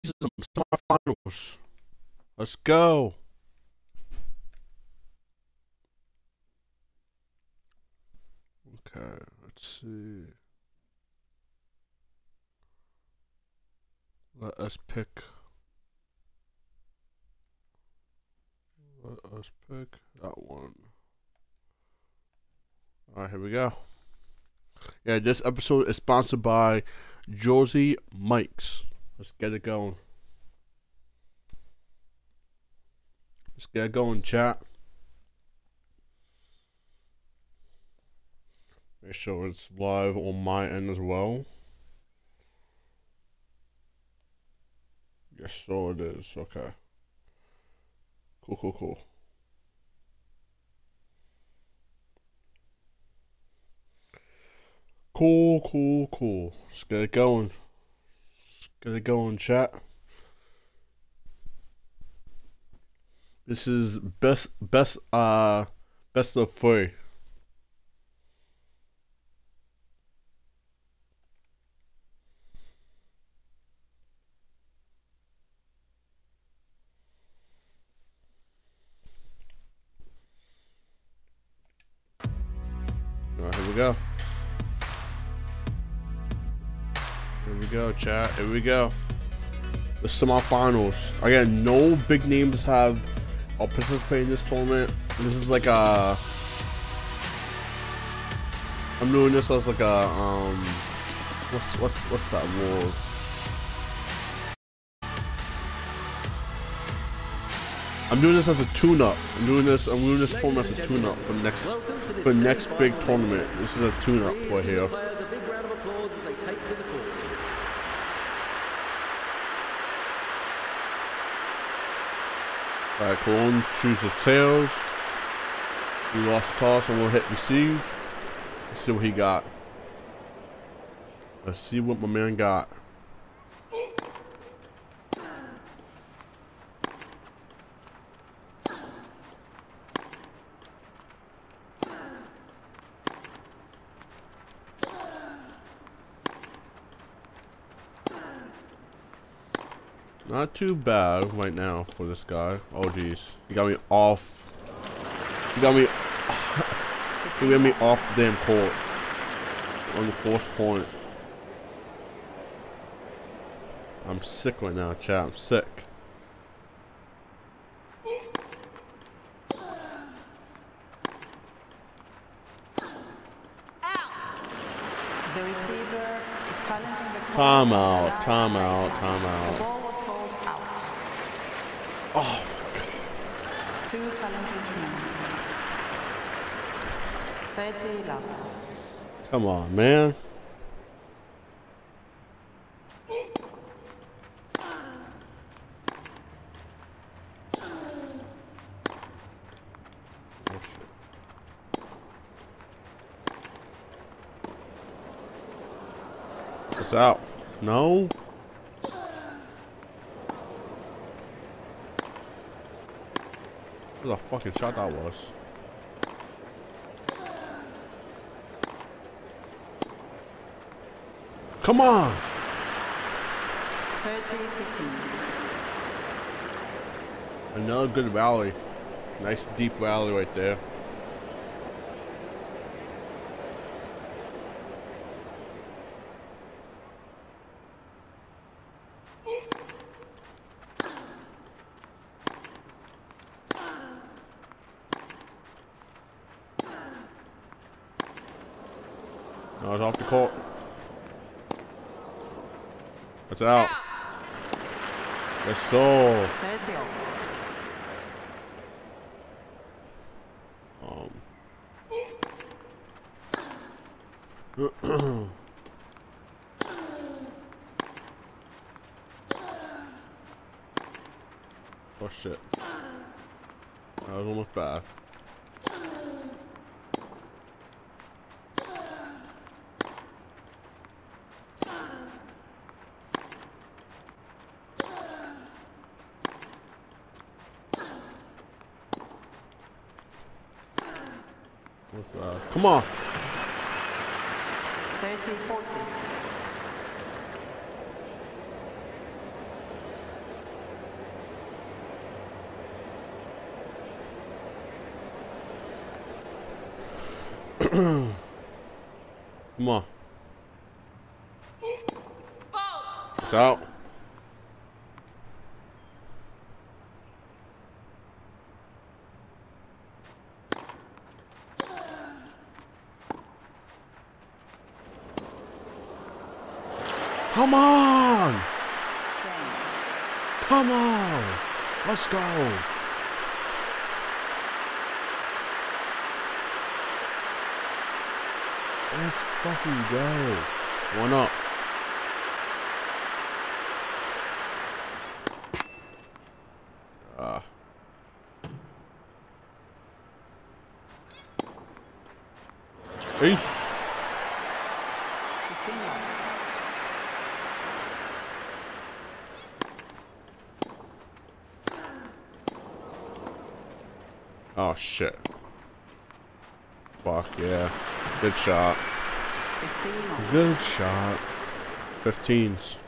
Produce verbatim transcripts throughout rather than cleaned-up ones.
Semifinals. Let's go. Okay, let's see. Let us pick. Let us pick that one. Alright, here we go. Yeah, this episode is sponsored by Jersey Mike's. Let's get it going. Let's get it going, chat. Make sure it's live on my end as well. Yes, so it is. Okay. Cool, cool, cool. Cool, cool, cool. Let's get it going. Let's get it going, chat. This is best, best, uh, best of three. Alright, here we go. Here we go, chat. Here we go. The semifinals. Again, no big names have uh, participated in this tournament. This is like a. I'm doing this as like a um. What's what's what's that word? I'm doing this as a tune-up. I'm doing this. I'm doing this format as a tune-up for the next for the next big tournament. This is a tune-up right here. Alright, Cologne chooses tails. We lost the toss and we'll hit receive. Let's see what he got. Let's see what my man got. Not too bad right now for this guy. Oh geez, he got me off. He got me. He got me off the damn court on the fourth point. I'm sick right now, chat. I'm sick. The receiver is challenging the Time out, time out, time out. The ball was called out. Oh my god. Two challenges remaining. thirty love. Come on, man. Oh, shit. It's out. No. What the fucking shot that was. Come on. thirty fifteen. Another good rally. Nice deep rally right there. No, it's off the court. It's out. Yes, so. thirty all. Um. Oh shit. That was almost bad. Almost bad. Come on. thirty forty. Come on. It's out. Come on! Come on! Let's go! Let's fucking go! One up. Ah. Peace! Oh shit. Fuck yeah. Good shot. Good shot. fifteens.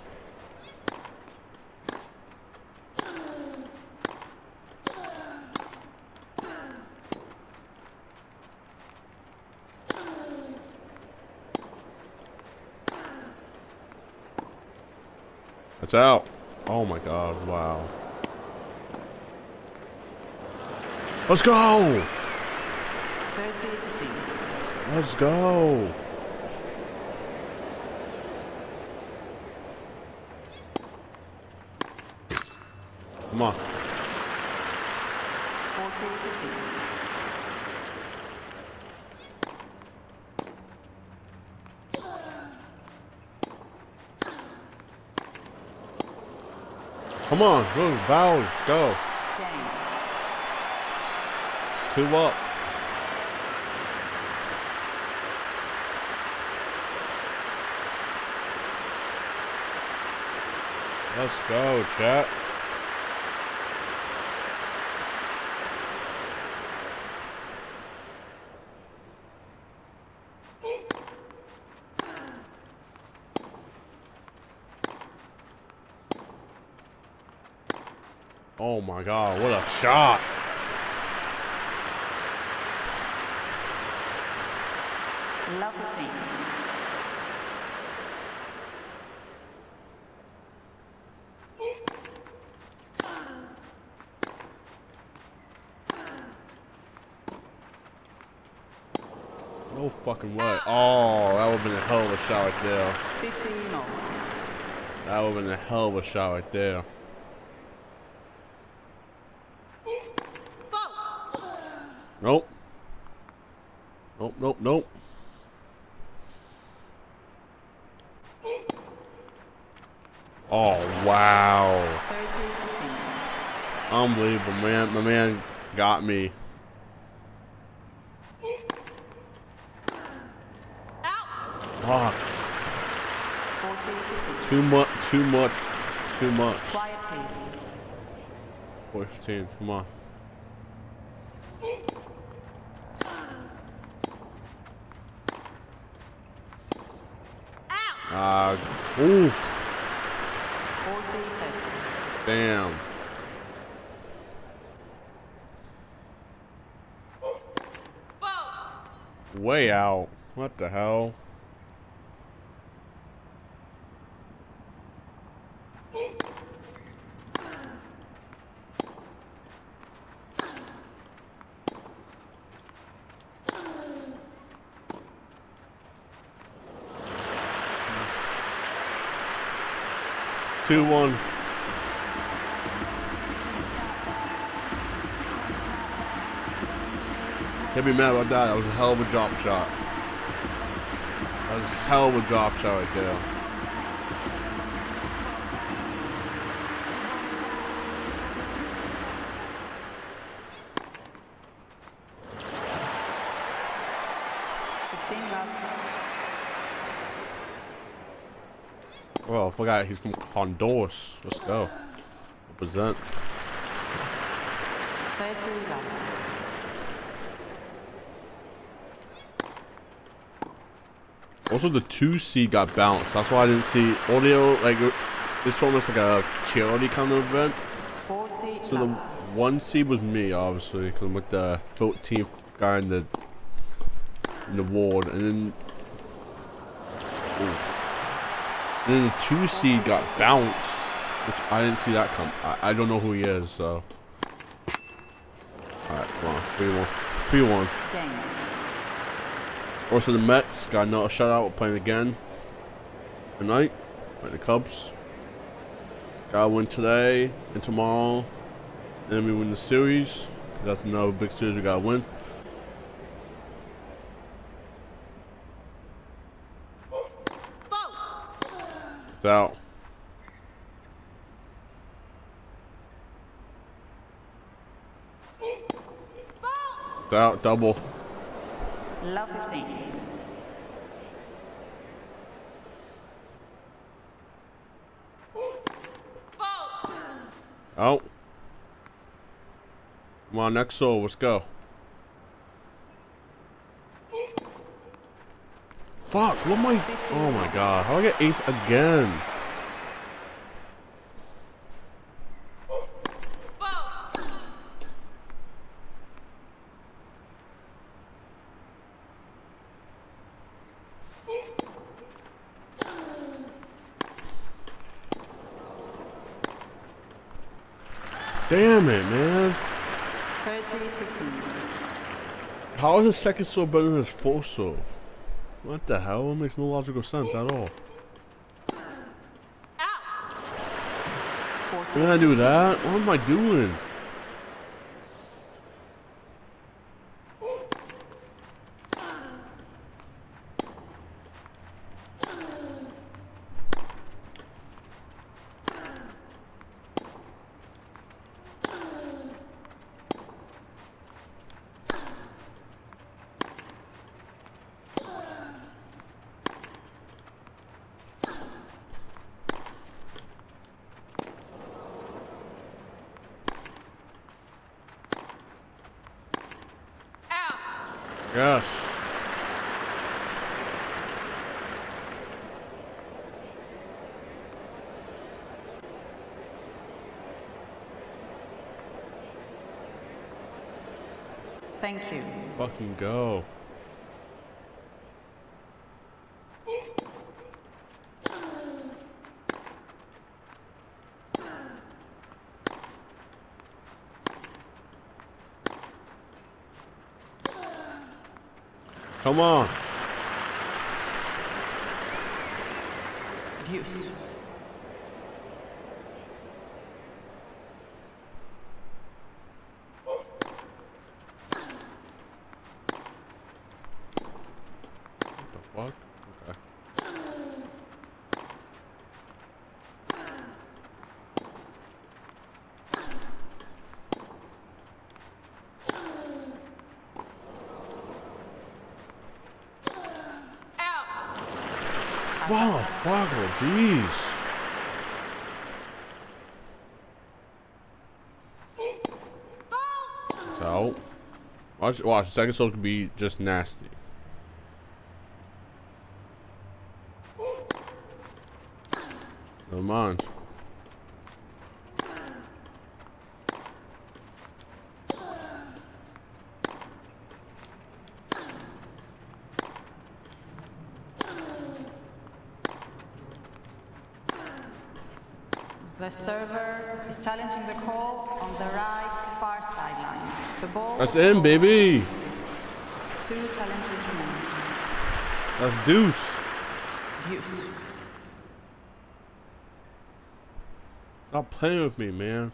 It's out. Oh my god, wow. Let's go! Let's go! Come on. Come on, go, Vowels, go. Two up. Let's go, chat. Oh my god, what a shot! Love fifteen. No fucking way. Oh, that would have been a hell of a shot right there. fifteen all. That would have been a hell of a shot right there. Nope. Nope, nope, nope. Oh, wow. Unbelievable, man. My man got me. Fuck. Too much, too much, too much. Quiet, please. fourteen, come on. Ah, uh, ooh. Damn. Way out. What the hell? two one. Can't be mad about that. That was a hell of a drop shot. That was a hell of a drop shot right there. Oh, I forgot he's from Honduras. Let's go. Represent. Also, the two seed got bounced. That's why I didn't see audio. Like, this tournament's like a charity kind of event. So the one seed was me, obviously, because I'm like the fourteenth guy in the in the ward, and then ooh. And then the two seed got bounced, which I didn't see that come. I, I don't know who he is, so. Alright, come on, three one. three one. Game. Also, the Mets got another shutout. We're playing again tonight. Like the Cubs. Gotta win today and tomorrow. And then we win the series. That's another big series we gotta win. It's out. It's out. Double. Love fifteen. Out. Come on, next soul. Let's go. Fuck. What am I? Oh my god. How do I get ace again? Damn it, man. thirty fifteen. How is his second serve better than his full serve? What the hell? It makes no logical sense at all. Why did I do that? What am I doing? Yes. Thank you. Fucking go. Come on. Deuce. What the fuck? Okay. Wow, fuck, oh, jeez. It's out. Watch, watch, the second soul could be just nasty. Never mind. The server is challenging the call on the right far sideline. The ball. That's in, baby. Two challenges remaining. That's deuce. Deuce. Stop playing with me, man.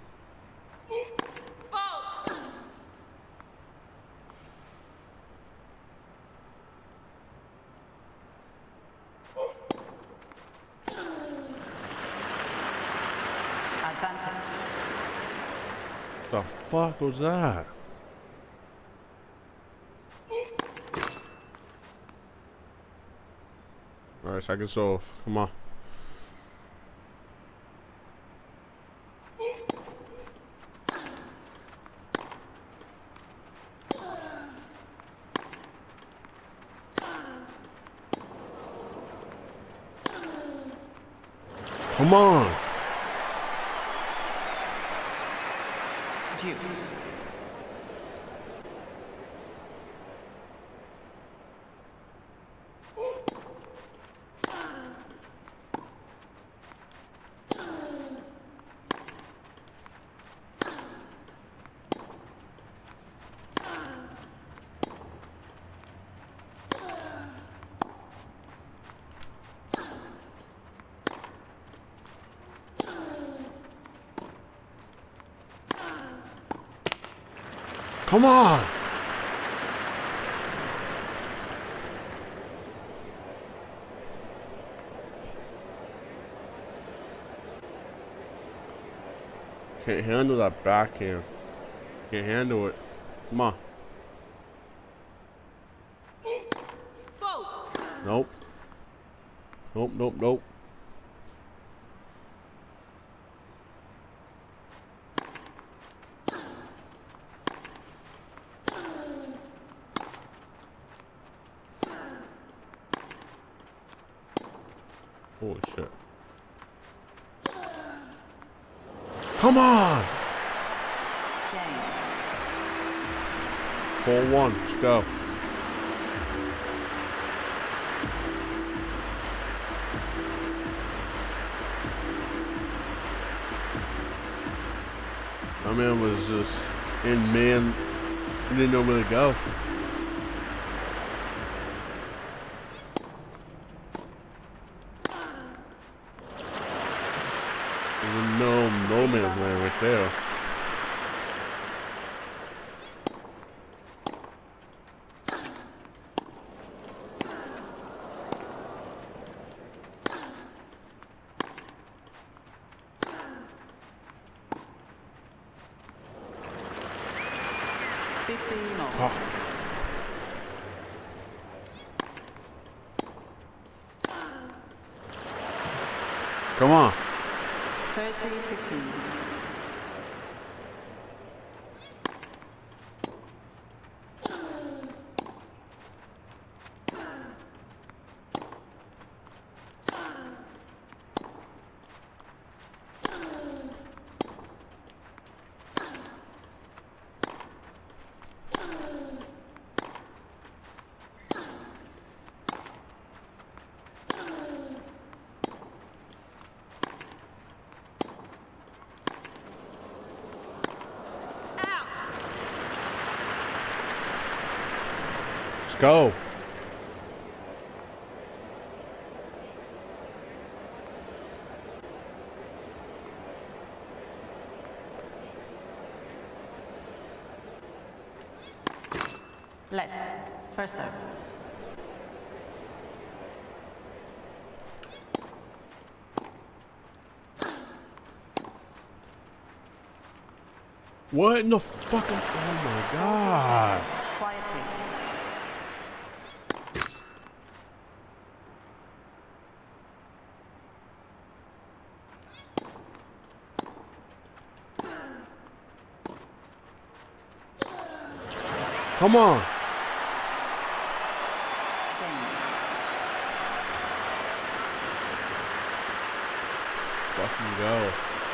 Advantage. The fuck was that? Alright, second soul. Come on. Come on. Deuce. Come on! Can't handle that backhand. Can't handle it. Come on. Nope. Nope, nope, nope. Holy shit. Come on! four one, let's go. My man was just in man, he didn't know where to go. There's no no man's land right there. fifteen more. Oh. Come on. thirty fifteen. Let's go. Let's. First serve. What in the fucking... Oh my god. Quiet, please. Come on. Fucking go.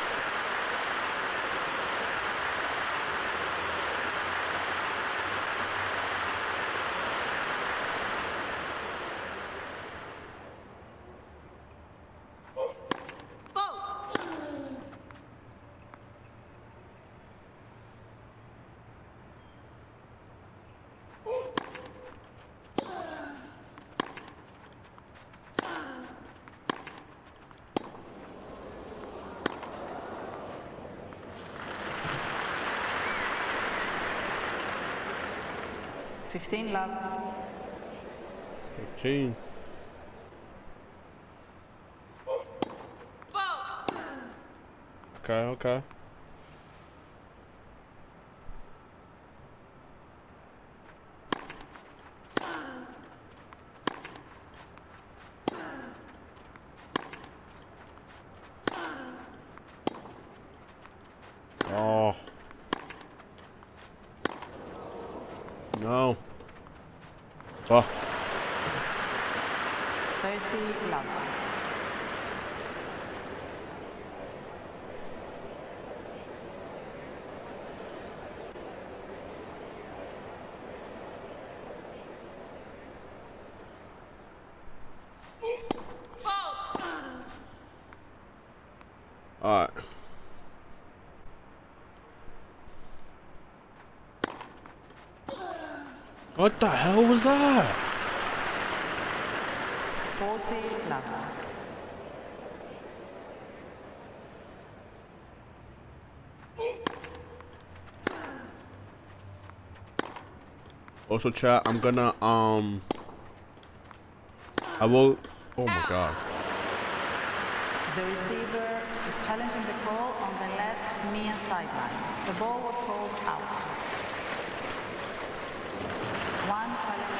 fifteen love. fifteen. Okay, okay. Oh. No. Oh. thirty love. All right. What the hell was that? forty love. Also, chat, I'm gonna, um, I will, oh my god. The receiver is challenging the call on the left near sideline. The ball was called out. One challenge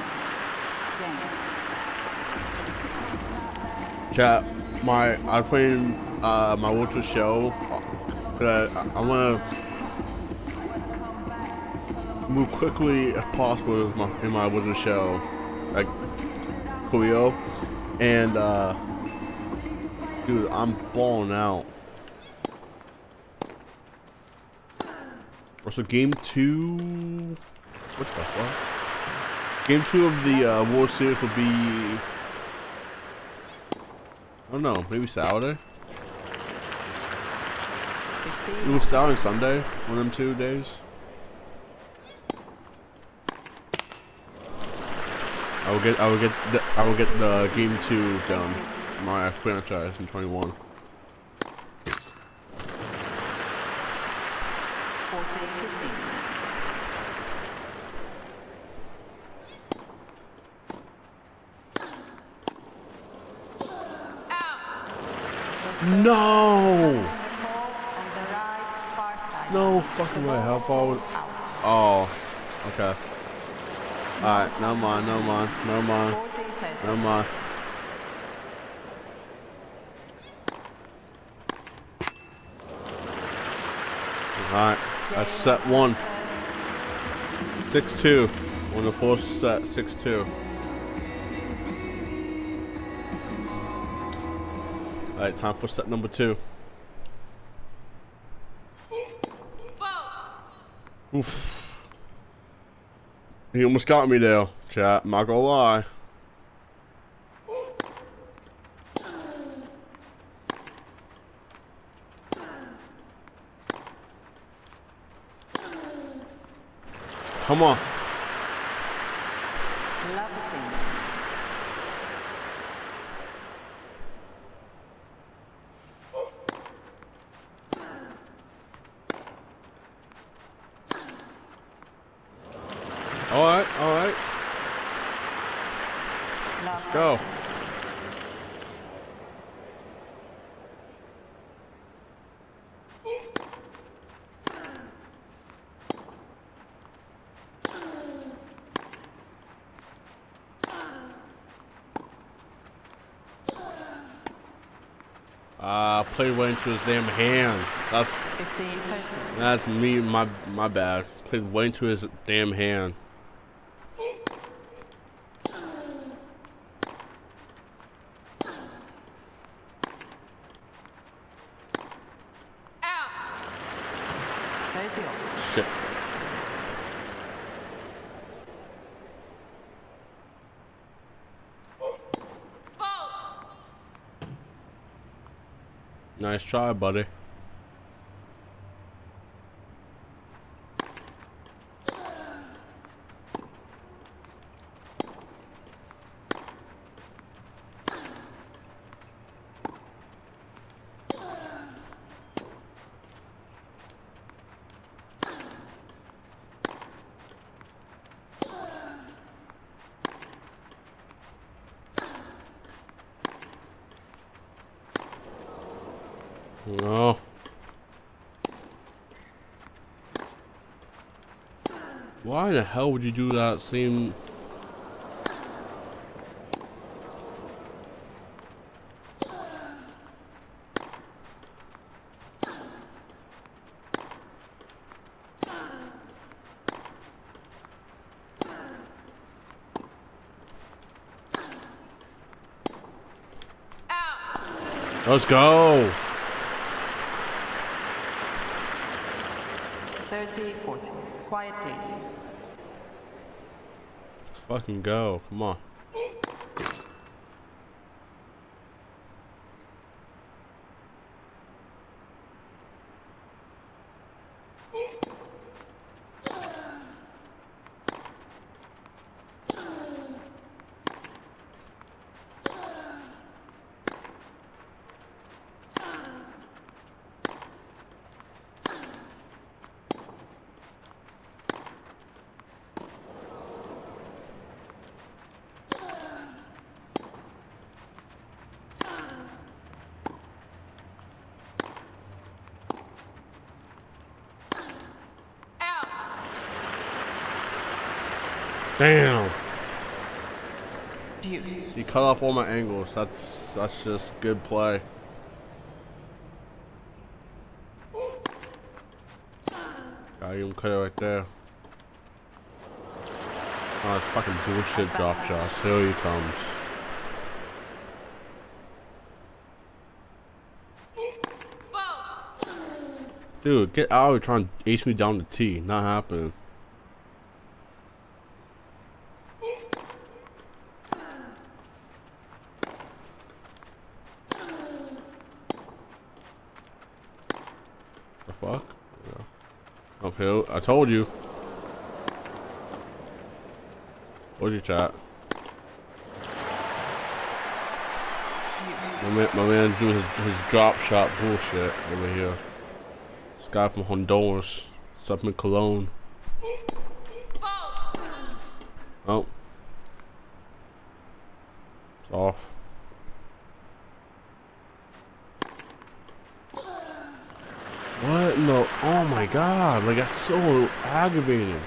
remaining. Game. Chat, my, I'm playing, uh, my Ultra Shell, but I, I wanna move quickly as possible in my, in my Wizard Shell, like Cleo, and uh, dude, I'm balling out. So game two, what the fuck? Game two of the uh, World Series will be, I don't know, maybe Saturday. It was Saturday and Sunday, one of them two days. I will get, I will get, the, I will get the game two done. My franchise in twenty-one. fourteen fifteen. No! On the right far side. No fucking way. How far was? Oh, okay. Alright, no mind, no mind, no mind, no mind. Alright, that's set one. six two. On the fourth set, six two. Alright, time for set number two. Oof. He almost got me there, chat. I'm not gonna lie. Come on. Alright, alright. Let's go. Ah, uh, played way into his damn hand. That's, that's me, my my bad. Played way into his damn hand. Shit. Nice try, buddy. No. Why the hell would you do that same... Let's go. thirty forty. Quiet, please. Let's fucking go. Come on. Damn. Deuce. He cut off all my angles. That's that's just good play. Got him cut it right there. Oh, it's fucking bullshit drop shots. Here he comes. Dude, get out of here trying to ace me down the tee. Not happening. The fuck? Yeah. Uphill. I told you. What's your chat? My man, my man doing his, his drop shot bullshit over here. This guy from Honduras. What's up in Cologne? Oh. It's off. What in the? Oh my god. Like, that's so aggravating.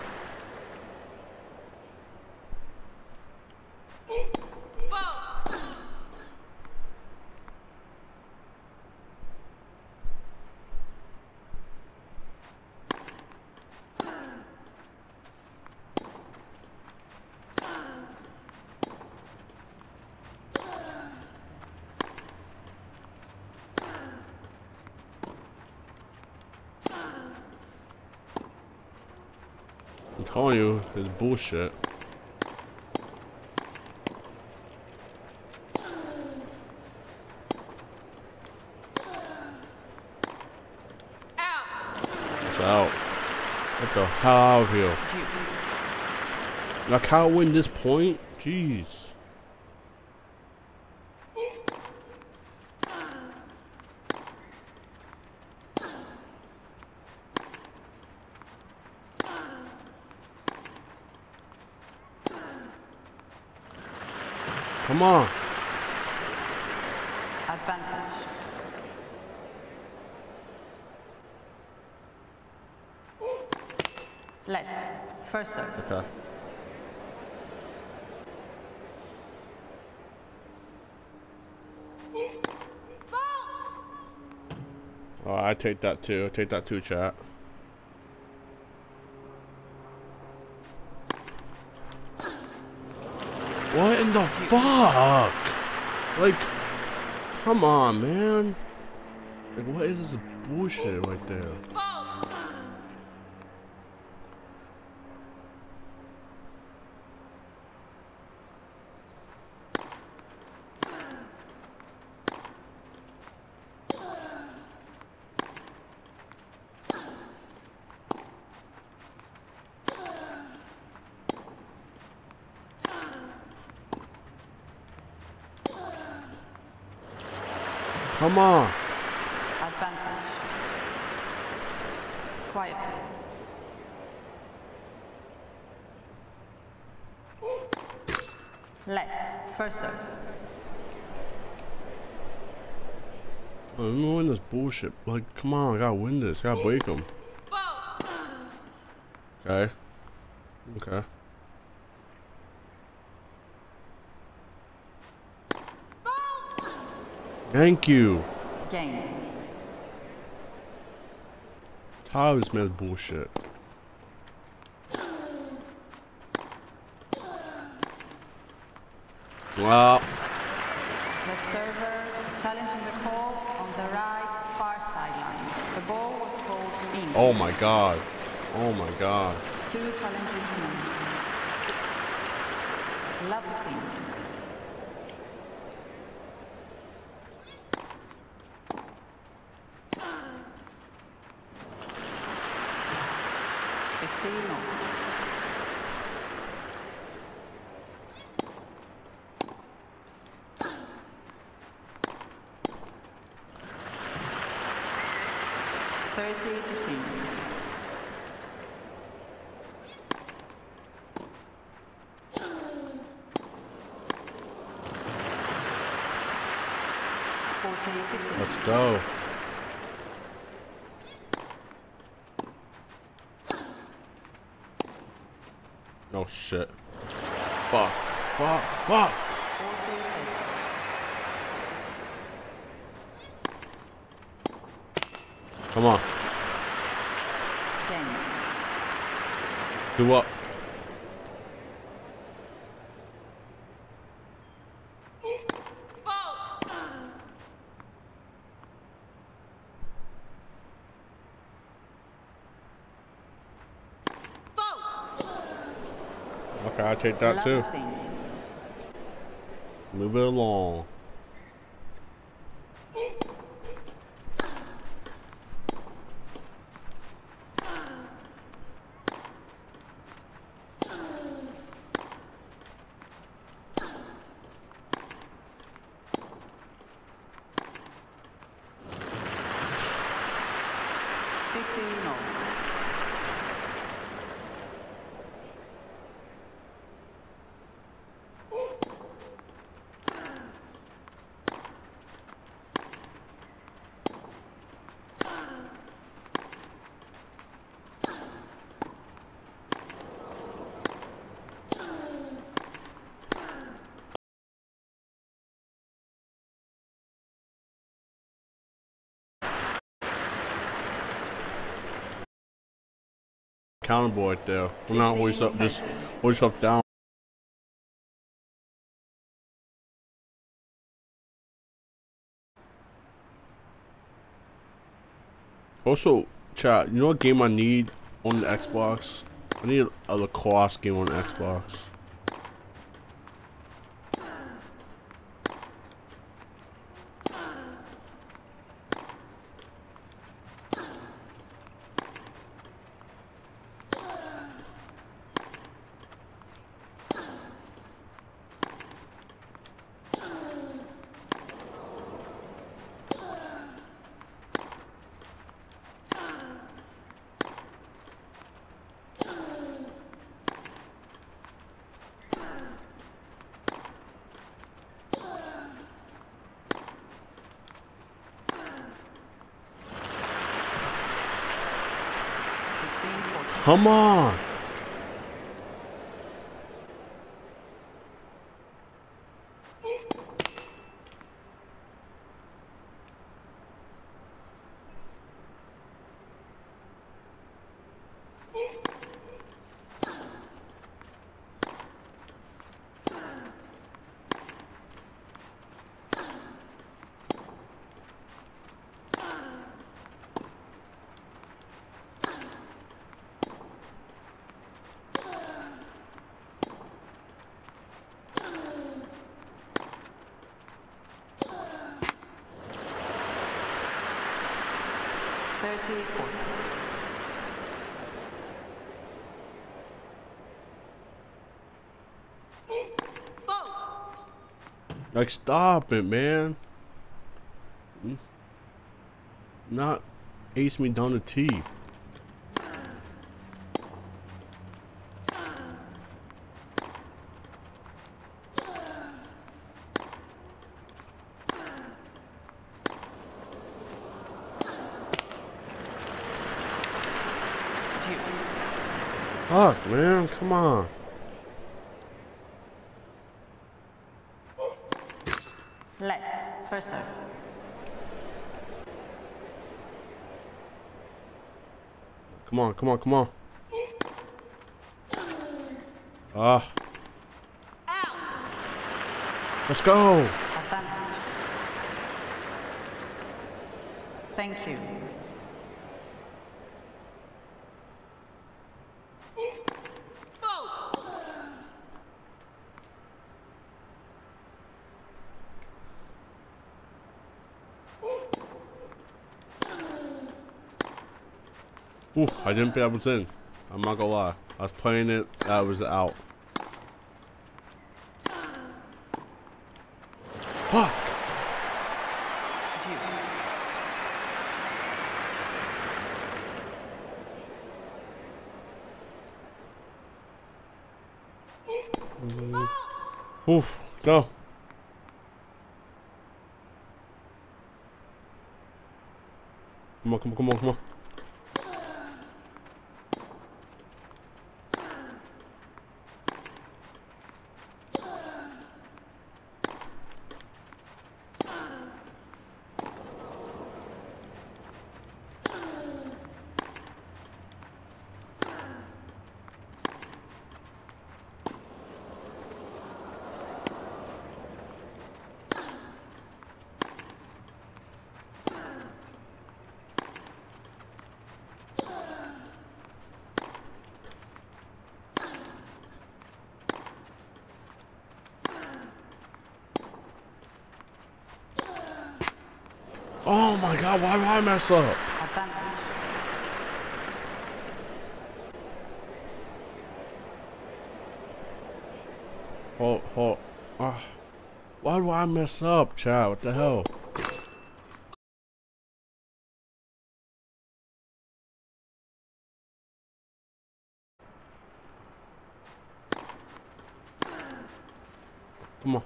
I'm telling you, it's bullshit. It's out. What the hell out of here? I can't win this point? Jeez. Come on. Advantage. Let's. First serve. Okay. Oh, I take that too. I take that too, chat. What in the fuck? Like, come on, man. Like, what is this bullshit right there? Come on. Advantage. Quiet, please. Let's. First serve. I'm gonna win this bullshit. Like, come on, I gotta win this. I gotta break him. Okay. Okay. Thank you. Game. Tired of this man's bullshit. Well. The server is challenging the call on the right far sideline. The ball was called in. Oh my god. Oh my god. Two challenges in. Love fifteen. fifteen more. thirty fifteen. forty fifteen. Let's go. Oh shit. Fuck. Fuck. Fuck. forty, thirty. Come on. Game. Two up. Okay, I'll take that too. fifteen. Move it along. fifteen all. Counter boy right there. We're not always up, just always up down. Also, chat, you know what game I need on the Xbox? I need a lacrosse game on the Xbox. Come on! thirty, forty. Like, stop it, man. Not ace me down the tee. Fuck, man, come on. Let's first serve. Come on, come on, come on. Ah. Let's go. Advantage. Thank you. Ooh, I didn't think that was in. I'm not gonna lie. I was playing it, that was out. Fuck! Mm. Oof, go. Come on, come on, come on, come on. Oh my god, why did I mess up? Advantage. Hold, hold. Ah. Why do I mess up, child? What the hell? Come on.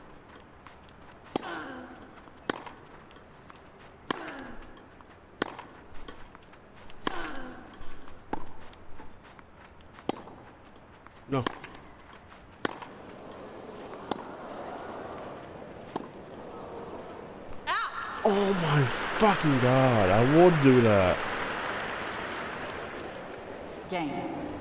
No. Oh my fucking god, I would do that. Game.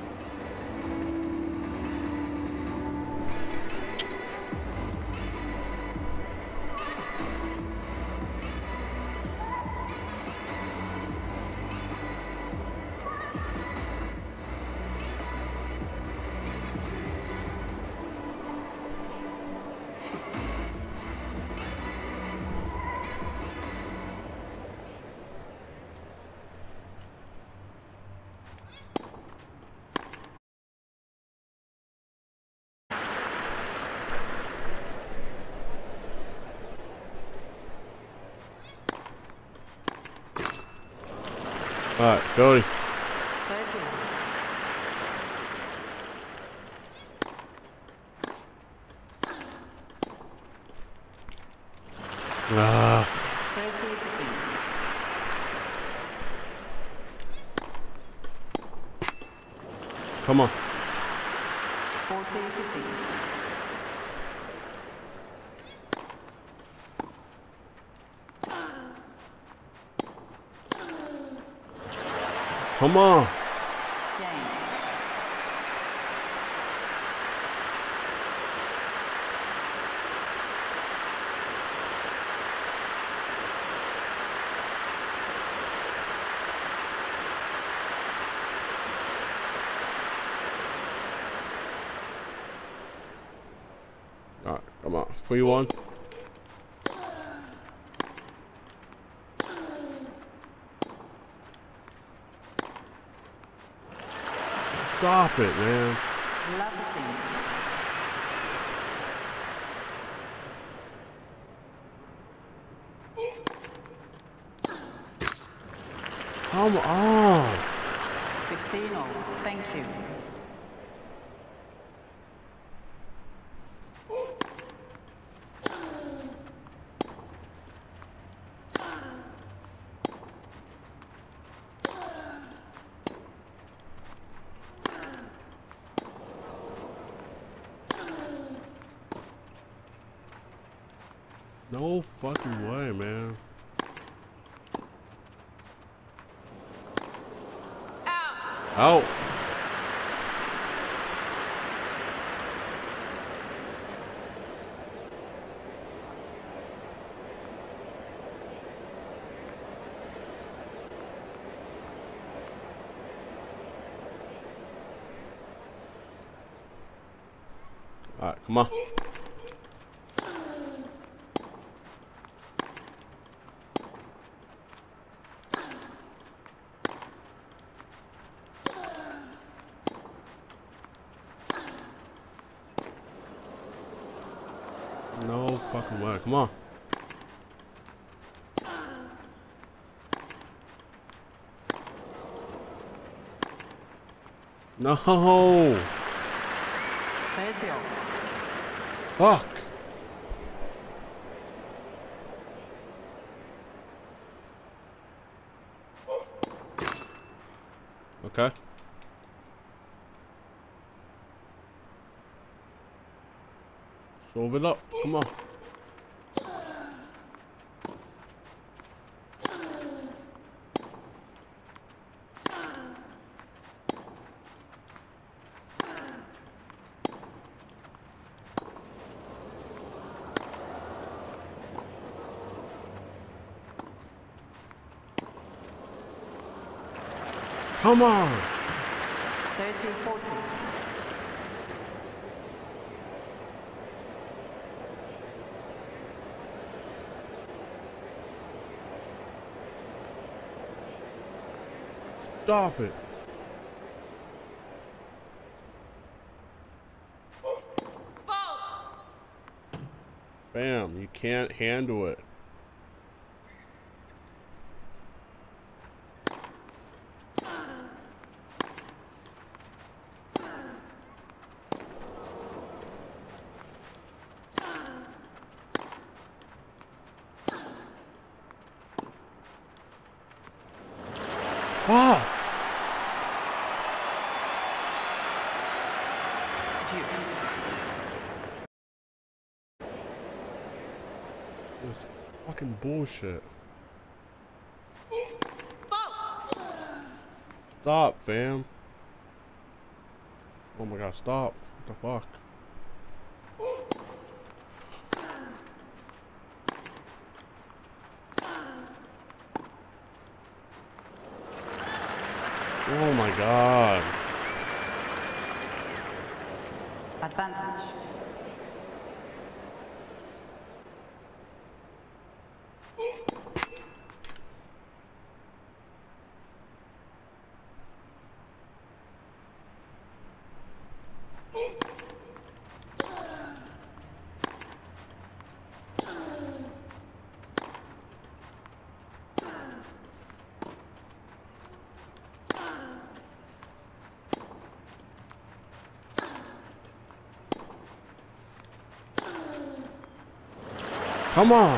Alright, Philly. thirty. Ah. thirty, fifteen. Come on. forty, fifteen. Come on. Game. Alright, come on. three one. Stop it, man. Love fifteen. Come on. fifteen all. Thank you. No fucking way, man. Out. Alright, come on. No fucking way. Come on. No. thirty all. Fuck. Okay. Solve it up. Come on. Come on. thirty, forty. Stop it. Bam, you can't handle it. Ah! This fucking bullshit. Stop, fam. Oh my god, stop. What the fuck? Oh my god. Advantage. Come on.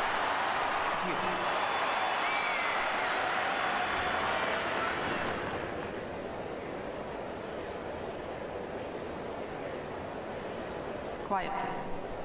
Quiet, please.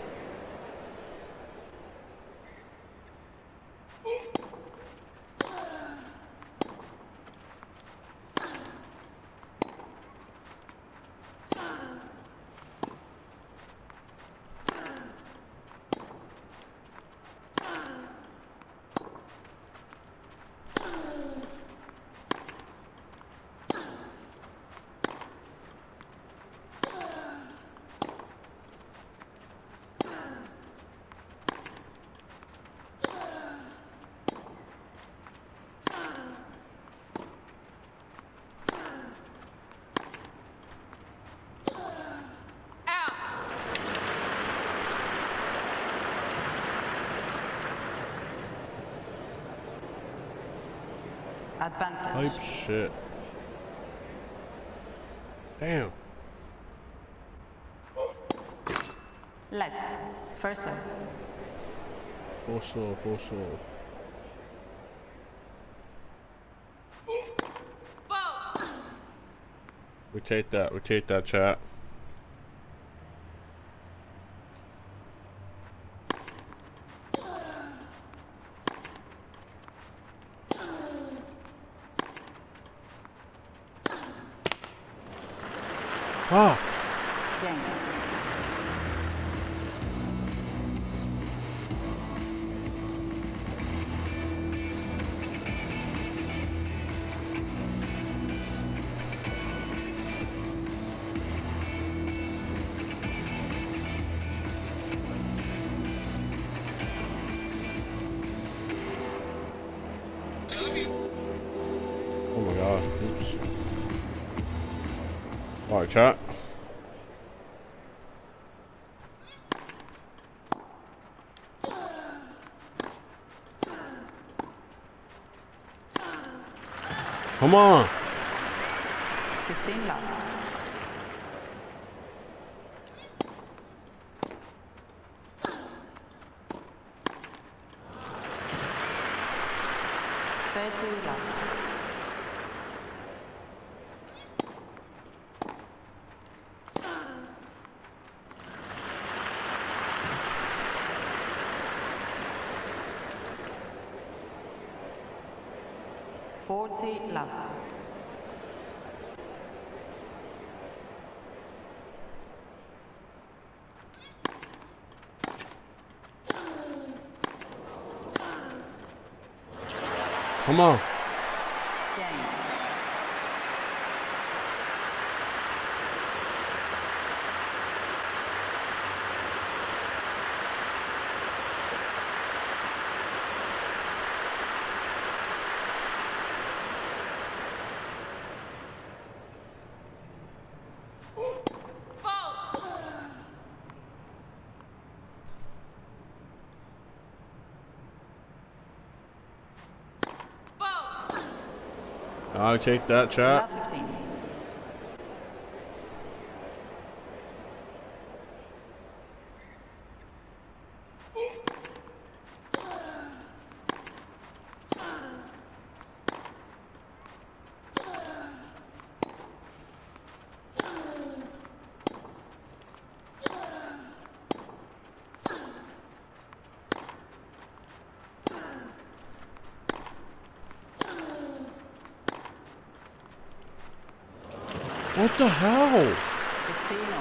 Advantage. Type shit. Damn. Let. First serve. Full soul, full soul. Rotate that, rotate that, chat. Ah! Game. Oh my god, oops. Alright, chat. Come on! fifteen love. thirty love. forty love. Come on! Game. I'll take that, chat. Love fifteen. What the hell? fifteen over.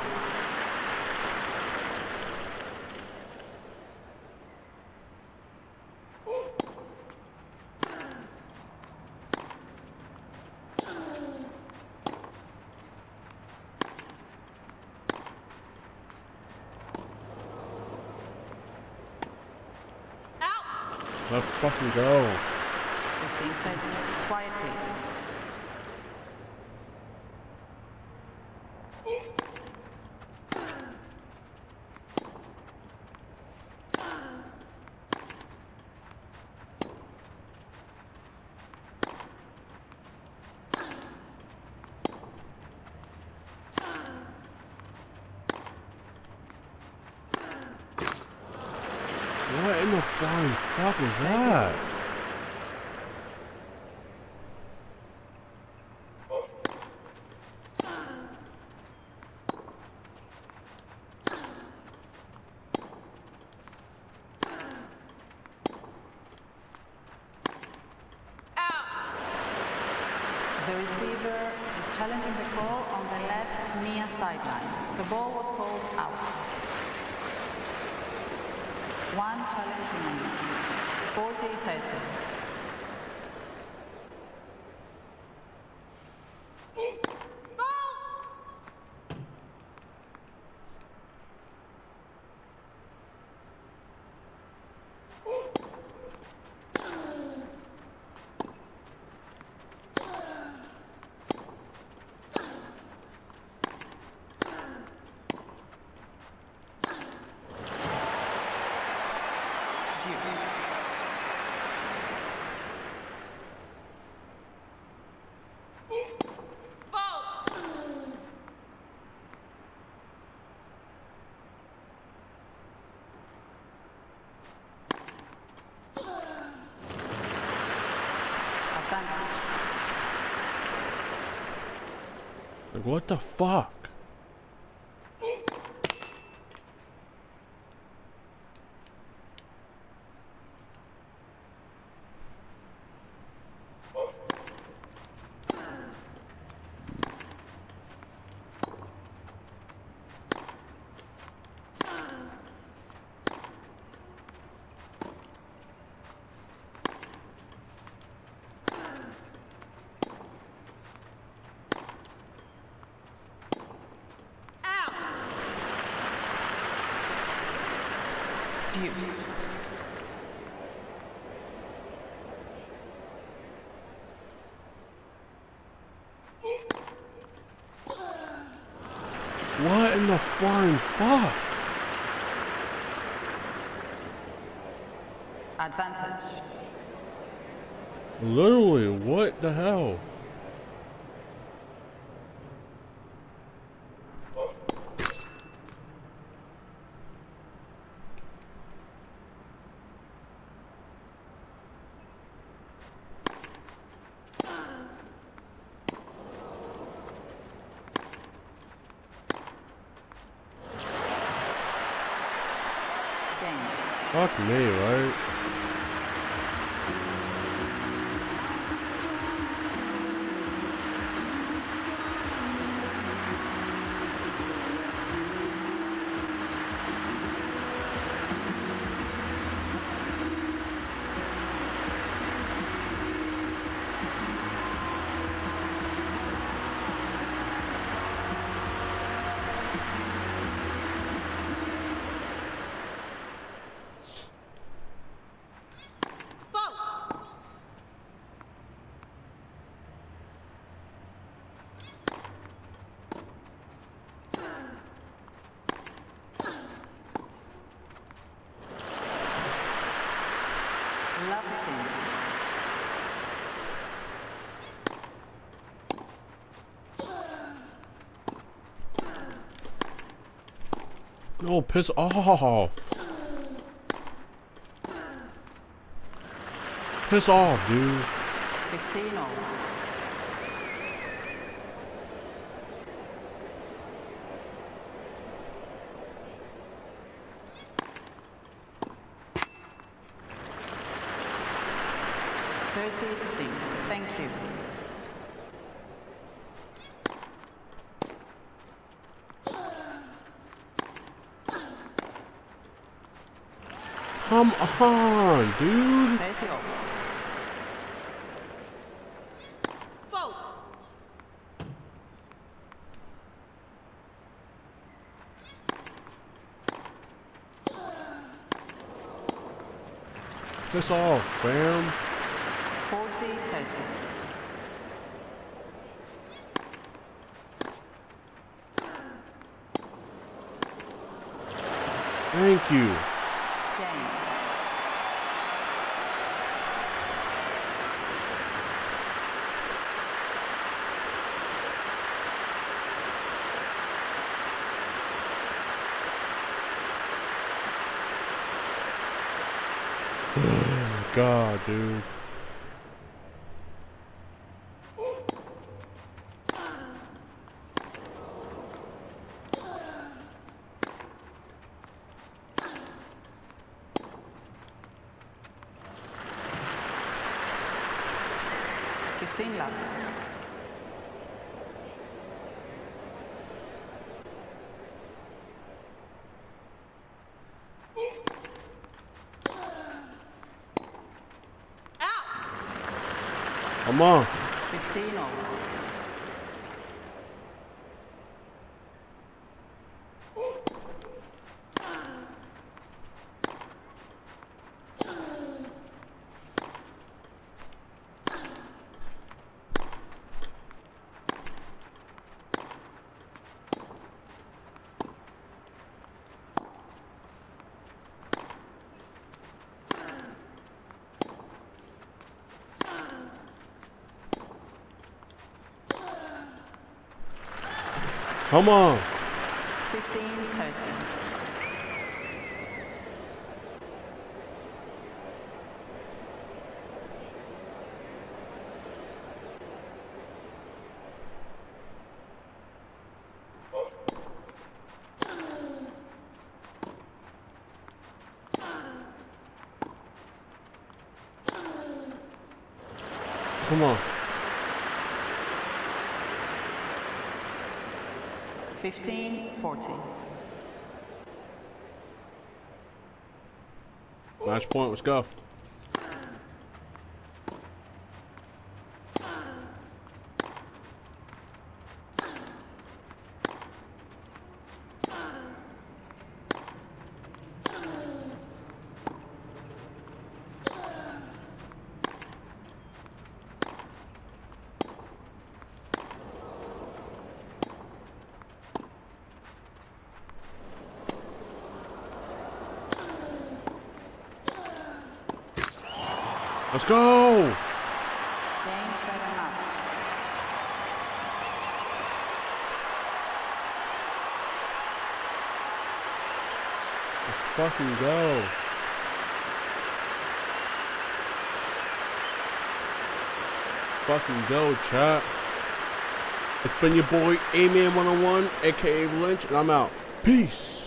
Let's fucking go. fifteen thirty. Quiet, please. What in the flying fuck was that? The receiver is challenging the call on the left near sideline. The ball was called out. One challenge remaining. forty thirty. Like, what the fuck? Abuse. What in the flying fuck? Advantage. Literally, what the hell? Fuck me, right? No, piss off. Piss off, dude. fifteen all. thirty fifteen. Thank you. Come on, dude. thirty all. Piss off, fam. forty thirty. Thank you. Game. Oh my god, dude. fifteen love. Come on. fifteen all. Come on. fifteen thirty. Come on. fifteen forty. Match point, let's go. Let's go! Game seven match. Let's fucking go. Fucking go, chat. It's been your boy, A-Man one oh one, aka Lynch, and I'm out. Peace!